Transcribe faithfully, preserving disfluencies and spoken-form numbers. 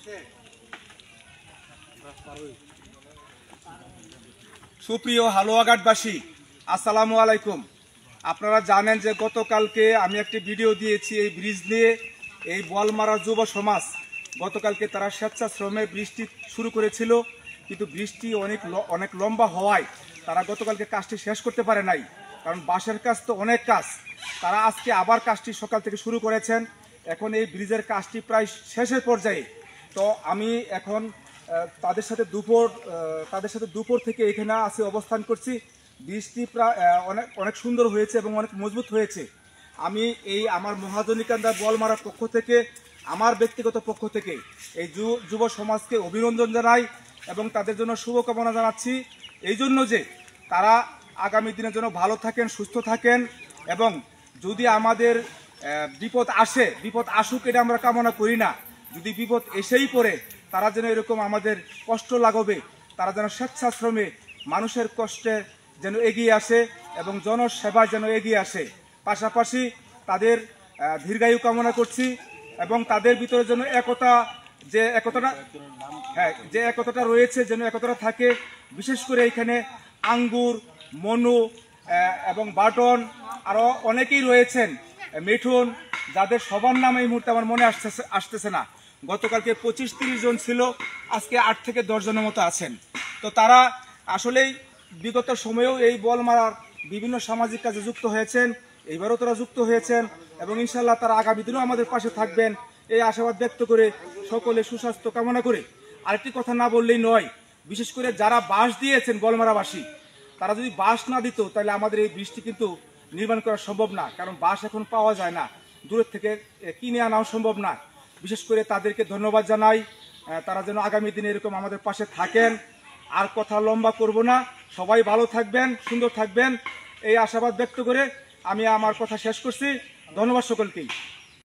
সুপ্রিয় হালুয়াঘাটবাসী, আসসালামু আলাইকুম। আপনারা জানেন যে গতকালকে আমি একটি ভিডিও দিয়েছি এই ব্রিজ নিয়ে। এই বলমারা যুব সমাজ গতকালকে তারা স্বেচ্ছাশ্রমে বৃষ্টি শুরু করেছিল, কিন্তু বৃষ্টি অনেক অনেক লম্বা হওয়ায় তারা গতকালকে কাজটি শেষ করতে পারে নাই। কারণ বাঁশের কাজ তো অনেক কাজ, তারা আজকে আবার কাজটি সকাল থেকে শুরু করেছেন। এখন এই ব্রিজের কাজটি প্রায় শেষের পর্যায়ে। তো আমি এখন তাদের সাথে দুপুর তাদের সাথে দুপুর থেকে এখানে আসে অবস্থান করছি। বৃষ্টি প্রায় অনেক অনেক সুন্দর হয়েছে এবং অনেক মজবুত হয়েছে। আমি এই আমার মহাজনীকান্দার বলমারার পক্ষ থেকে, আমার ব্যক্তিগত পক্ষ থেকে এই যুব সমাজকে অভিনন্দন জানাই এবং তাদের জন্য শুভকামনা জানাচ্ছি। এই জন্য যে তারা আগামী দিনের জন্য ভালো থাকেন, সুস্থ থাকেন এবং যদি আমাদের বিপদ আসে, বিপদ আসুক এটা আমরা কামনা করি না, যদি বিপদ এসেই পড়ে তারা যেন এরকম আমাদের কষ্ট লাগবে, তারা যেন স্বেচ্ছাশ্রমে মানুষের কষ্টে যেন এগিয়ে আসে এবং জনসেবায় যেন এগিয়ে আসে। পাশাপাশি তাদের দীর্ঘায়ু কামনা করছি এবং তাদের ভিতরে যেন একতা, যে একতাটা হ্যাঁ যে একতাটা রয়েছে যেন একতাটা থাকে। বিশেষ করে এখানে আঙ্গুর, মনু এবং বাটন আরও অনেকেই রয়েছেন, মিঠুন, যাদের সবার নাম এই মুহূর্তে আমার মনে আসতেছে আসতেছে না। গতকালকে পঁচিশ তিরিশ জন ছিল, আজকে আট থেকে দশ জনের মতো আছেন। তো তারা আসলেই বিগত সময়েও এই বলমারার বিভিন্ন সামাজিক কাজে যুক্ত হয়েছেন, এইবারও তারা যুক্ত হয়েছেন এবং ইনশাল্লাহ তারা আগামী দিনেও আমাদের পাশে থাকবেন এই আশাবাদ ব্যক্ত করে সকলে সুস্বাস্থ্য কামনা করে আরেকটি কথা না বললেই নয়। বিশেষ করে যারা বাঁশ দিয়েছেন বলমারাবাসী, তারা যদি বাঁশ না দিত তাহলে আমাদের এই বৃষ্টি কিন্তু নির্মাণ করা সম্ভব না, কারণ বাঁশ এখন পাওয়া যায় না, দূরের থেকে কিনে আনাও সম্ভব না। বিশেষ করে তাদেরকে ধন্যবাদ জানাই, তারা যেন আগামী দিনে এরকম আমাদের পাশে থাকেন। আর কথা লম্বা করব না, সবাই ভালো থাকবেন, সুন্দর থাকবেন এই আশাবাদ ব্যক্ত করে আমি আমার কথা শেষ করছি। ধন্যবাদ সকলকেই।